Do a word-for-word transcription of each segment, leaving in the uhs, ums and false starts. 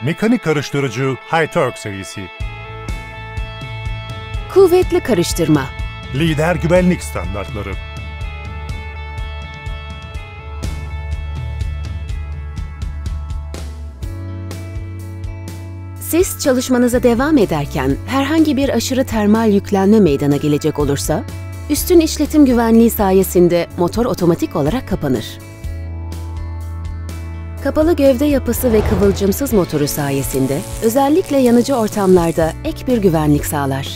Mekanik karıştırıcı Hi-Torque serisi. Kuvvetli karıştırma. Lider güvenlik standartları. Siz çalışmanıza devam ederken herhangi bir aşırı termal yüklenme meydana gelecek olursa, üstün işletim güvenliği sayesinde motor otomatik olarak kapanır. Kapalı gövde yapısı ve kıvılcımsız motoru sayesinde özellikle yanıcı ortamlarda ek bir güvenlik sağlar.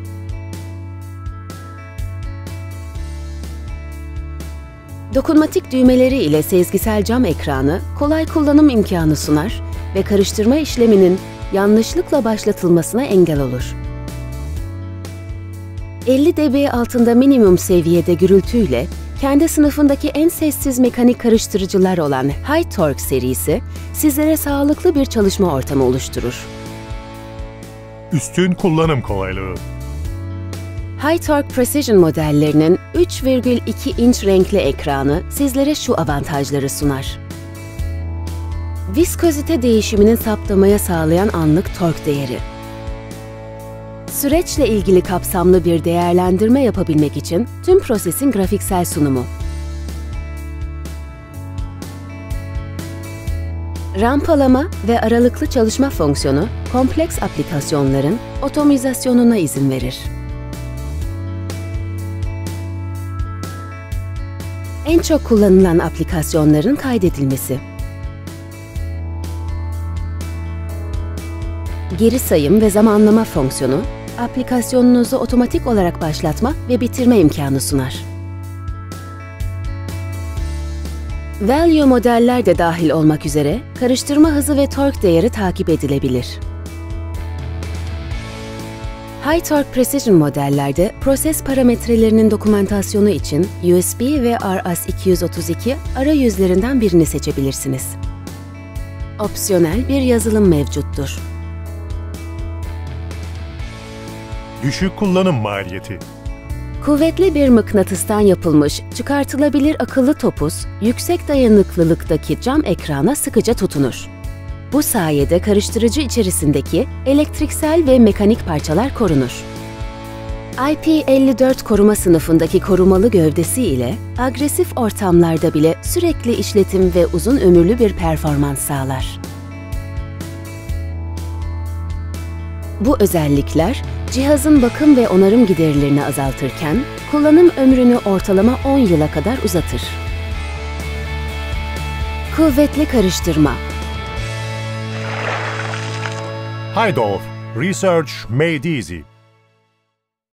Dokunmatik düğmeleri ile sezgisel cam ekranı kolay kullanım imkanı sunar ve karıştırma işleminin yanlışlıkla başlatılmasına engel olur. elli decibel altında minimum seviyede gürültüyle kendi sınıfındaki en sessiz mekanik karıştırıcılar olan Hi-Torque serisi sizlere sağlıklı bir çalışma ortamı oluşturur. Üstün kullanım kolaylığı. Hi-Torque Precision modellerinin üç virgül iki inç renkli ekranı sizlere şu avantajları sunar. Viskozite değişiminin saptamaya sağlayan anlık tork değeri. Süreçle ilgili kapsamlı bir değerlendirme yapabilmek için tüm prosesin grafiksel sunumu. Rampalama ve aralıklı çalışma fonksiyonu kompleks aplikasyonların otomizasyonuna izin verir. En çok kullanılan aplikasyonların kaydedilmesi. Geri sayım ve zamanlama fonksiyonu, aplikasyonunuzu otomatik olarak başlatma ve bitirme imkanı sunar. Value modeller de dahil olmak üzere karıştırma hızı ve tork değeri takip edilebilir. Hi-Torque Precision modellerde proses parametrelerinin dokumentasyonu için U S B ve R S iki yüz otuz iki arayüzlerinden birini seçebilirsiniz. Opsiyonel bir yazılım mevcuttur. Düşük kullanım maliyeti. Kuvvetli bir mıknatıstan yapılmış çıkartılabilir akıllı topuz, yüksek dayanıklılıktaki cam ekrana sıkıca tutunur. Bu sayede karıştırıcı içerisindeki elektriksel ve mekanik parçalar korunur. I P elli dört koruma sınıfındaki korumalı gövdesi ile agresif ortamlarda bile sürekli işletim ve uzun ömürlü bir performans sağlar. Bu özellikler, cihazın bakım ve onarım giderlerini azaltırken, kullanım ömrünü ortalama on yıla kadar uzatır. Kuvvetli karıştırma. Hi-Torque Research Made Easy.